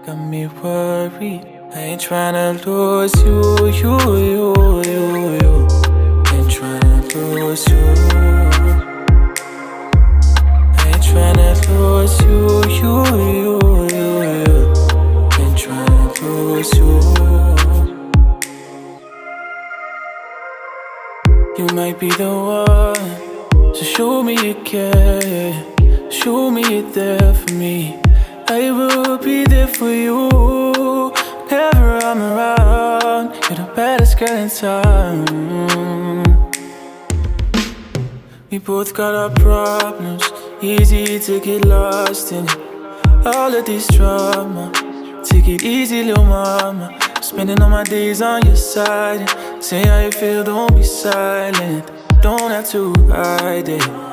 got me worried. I ain't tryna lose you. Ain't tryna lose you. I ain't tryna lose you. Ain't tryna lose you. You might be the one, so show me you care. Show me you're there for me. I will be there for you. Whenever I'm around, you're the baddest girl in town. We both got our problems, easy to get lost in all of this drama. Take it easy, little mama. Spending all my days on your side. Say how you feel, don't be silent. Don't have to hide it.